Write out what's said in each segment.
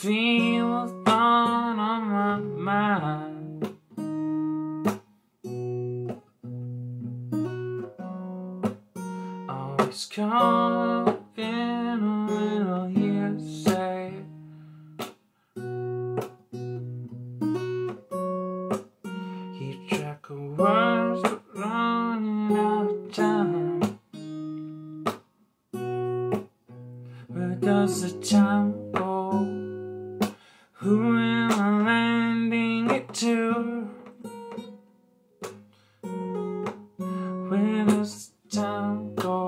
feeble thought on my mind. Always caught up in a little hearsay. Keep track of words but running out of time. Where does the time go? Who am I lending it to? Where does the time go?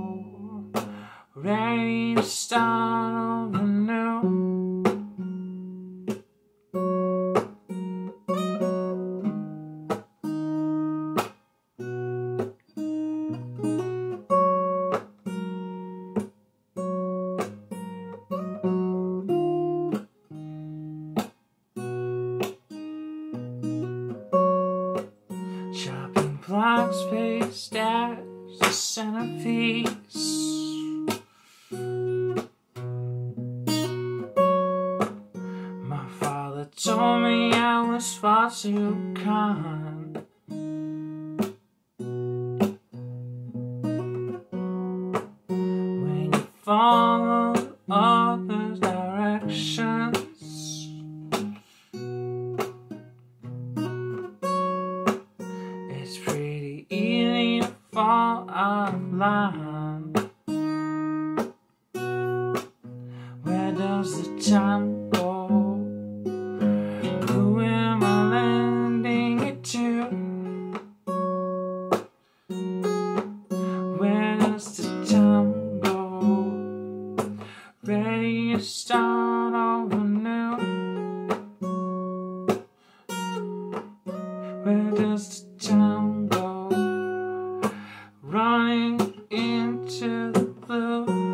Ready to start over new. Chopping blocks spaced as a centerpiece. My father told me I was far too kind. When you follow others' directions, it's pretty easy to fall out of line. Where does the time go? Who am I lending it to? Where does the time go? Ready to start over new. Where does the time go? Running into the blue.